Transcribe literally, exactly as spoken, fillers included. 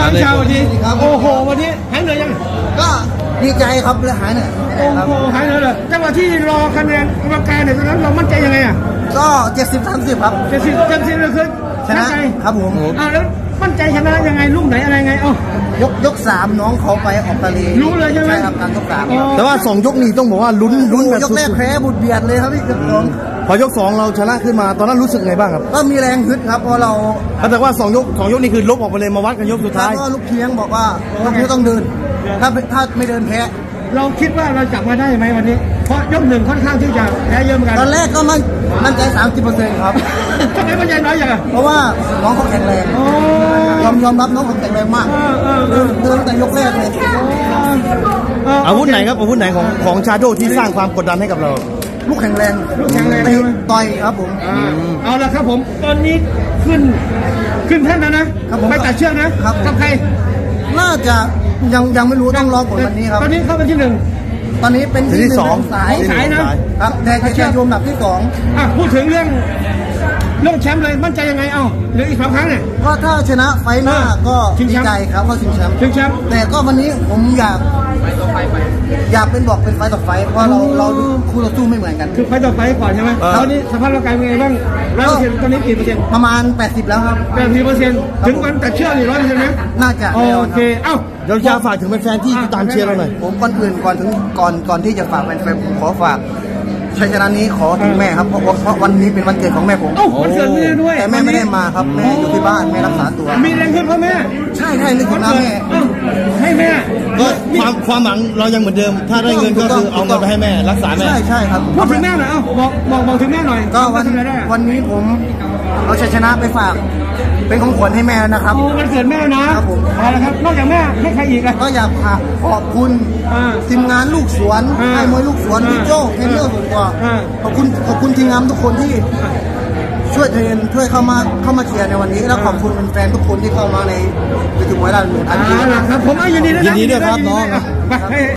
องชาววันนี้โอ้โหวันนี้หายเหนื่อยยังก็ดีใจครับเลยหายเหนื่อยโอ้โหหายเหนื่อยเลยจังหวะที่รอคะแนนกรรมการเนี่ยตอนนั้นเรามั่นใจยังไงอ่ะก็เจ็ดสิบสามสิบครับเจ็ดสิบเต็มสิบเลยคือชนะครับผมอ่าแล้วมั่นใจชนะยังไงลูกไหนอะไรไงอ๋อยกยกสามน้องเขาไปออกทะเลรู้เลยใช่ไหมใช่ครับการยกสามแต่ว่าสองยกนี้ต้องบอกว่าลุ้นลุ้นแบบยกแรกแพ้บุดเบียดเลยครับพี่กระป๋องพอยกสองเราชนะขึ้นมาตอนนั้นรู้สึกไงบ้างครับก็มีแรงฮึดครับเพราะเราแต่ว่าสองยกสองยกนี้คือลบออกไปเลยมาวัดกันยกสุดท้ายก็ลูกเพียงบอกว่าลูกเพียงต้องเดินถ้าถ้าไม่เดินแพ้เราคิดว่าเราจับมาได้ไหมวันนี้เพราะยกหนึ่งค่อนข้างที่จะแพ้เยอะเหมือนกันตอนแรกก็มั่นมั่นใจสามสิบเปอร์เซ็นต์ครับทำไมมั่นใจน้อยอย่างเพราะว่าน้องเขาแข็งแรงยอมยอมรับน้องเขาแข็งแรงมากเดินเดินแต่ยกแรกเลยอาวุธไหนครับอาวุธไหนของของชาโดที่สร้างความกดดันให้กับเราลูกแข็งแรงลูกแข็งแรงต่อยครับผมเอาละครับผมตอนนี้ขึ้นขึ้นแท่นแล้วนะไปตัดเชือกนะกับใครน่าจะยังยังไม่รู้ต้องรอผลวันนี้ครับตอนนี้เข้าเป็นที่หนึ่งตอนนี้เป็นที่สองสายสายนะครับแต่จะเชียร์โยมหนักที่สองอ่ะพูดถึงเรื่องเรื่องแชมป์เลยมั่นใจยังไงเอ้าเหลืออีกสองครั้งเนี่ยก็ถ้าชนะไฟหน้าก็ดีใจครับก็ชิงแชมป์ชิงแชมป์แต่ก็วันนี้ผมอยากอยากเป็นบอกเป็นไฟต่อไฟเพราะเราเราคู่เราสู้ไม่เหมือนกันคือไฟต่อไฟก่อนใช่ไหมตอนนี้สภาพร่างกายเป็นไงบ้างร้อยเปอร์เซ็นต์ตอนนี้กี่เปอร์เซ็นต์ประมาณแปดสิบแล้วครับแปดสิบเปอร์เซ็นต์ถึงวันตัดเชือกนี่ร้อยเปอร์เซ็นต์ไหมน่าจะโอเคเอ้าเดี๋ยวจะฝากถึงแฟนๆที่ตามเชียร์เราหน่อยผมก่อนอื่นก่อนถึงก่อนก่อนที่จะฝากแฟนๆผมขอฝากชัยชนะนี้ขอถึงแม่ครับเพราะเพราะวันนี้เป็นวันเกิดของแม่ผมวันเกิดแม่ด้วยแต่แม่ไม่ได้มาครับแม่อยู่ที่บ้านแม่รักษาตัวมีแรงขึ้นเพราะแม่ใช่ใช่นึกถึงแม่ให้แม่ก็ความความหวังเรายังเหมือนเดิมถ้าได้เงินก็คือเอาเงินไปให้แม่รักษาแม่ใช่ใช่ครับพูดถึงแม่หน่อยเอ้าบอกบอกบอกถึงแม่หน่อยก็วันวันนี้ผมเอาชัยชนะไปฝากเป็นของขวัญให้แม่นะครับวันเกิดแม่นะครับผมเอาละครับนอกจากแม่ให้ใครอีกอ่ะก็อยากขอบคุณทีมงานลูกสวนให้มวยลูกสวนพี่โจ้เทรนเนอร์ส่วนตัวขอบคุณขอบคุณทีมงานทุกคนที่ช่วยเทรนช่วยเข้ามาเข้ามาเชียร์ในวันนี้แล้วขอบคุณแฟนทุกคนที่เข้ามาในเวทีมวยด้านหนึ่งอันนี้ครับผมยินดีด้วยยินดีด้วยครับน้อง